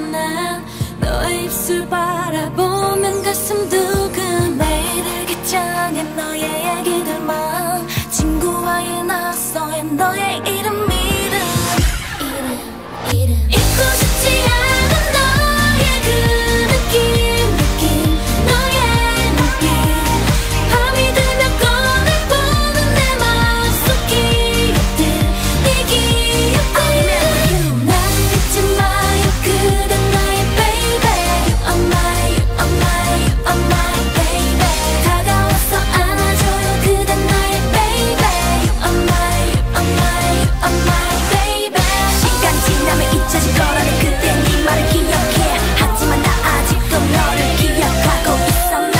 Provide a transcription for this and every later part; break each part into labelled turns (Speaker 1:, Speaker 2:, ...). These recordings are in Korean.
Speaker 1: 난 너의 입술 바라보면 가슴 두근 매일을 기장해 너의 얘기들만 친구와의 낯서의 너의 이름 잊고 싶지 않은 너의 그 느낌 너의 눈빛 밤이 되면 꺼내 보는 내 맘속 기억들 네 기억들 난 잊지 마요 그댄 나의 baby You are my, you are my, you are my baby 다가와서 안아줘요 그댄 나의 baby You are my, you are my, you are my baby 시간 지나면 잊혀질 거라는 그때 네 말을 기억해 하지만 나 아직도 너를 기억하고 있어 나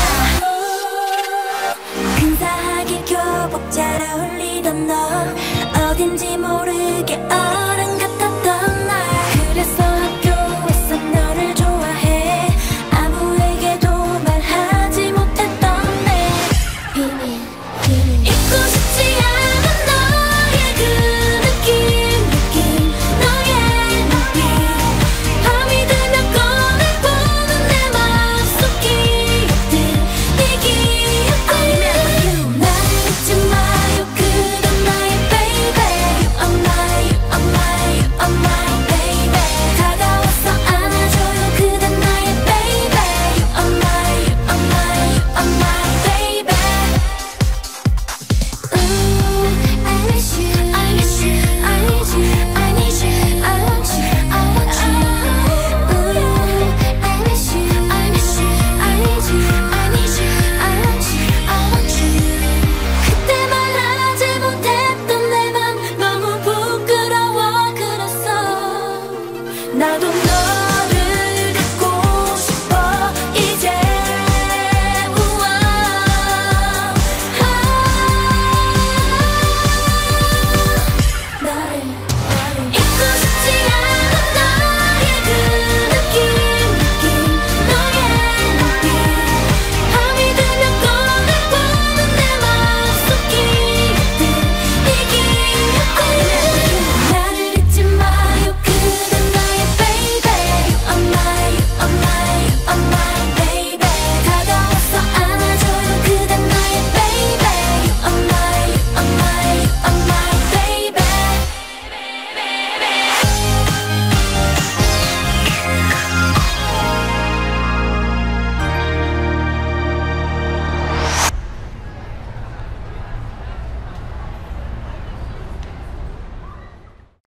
Speaker 1: 근사하게 교복 잘 어울리던 너 어딘지 모르게 어른 같았던 날 그래서 학교에서 너를 좋아해 아무에게도 말하지 못했던 내 비밀 잊고 싶지 않은 너의 그 느낌 너의 눈빛 밤이 되면 꺼내 보는 내 맘속 기억들 네 기억들 난 잊지 마요 그댄 나의 baby You are my, you are my, you are my baby 다가와서 안아줘요 그댄 나의 baby You are my, you are my, you are my baby I miss you, I miss you, I need you, I need you, I want you, I want you. I miss you, I miss you, I need you, I need you, I want you, I want you. 그때 말하지 못했던 내 맘 너무 부끄러워 그랬어. 나도 너를 갖고 싶어 이제. 너를 잊고 싶지 않은 너의 그 느낌 너의 눈빛 밤이 되면 꺼내 보는 내 맘속 기억들 네 기억들 나를 잊지 마요 그댄 나의 baby You are my, you are my, you are my baby 다가와서 안아줘요 그댄 나의 baby You are my, you are my, you are my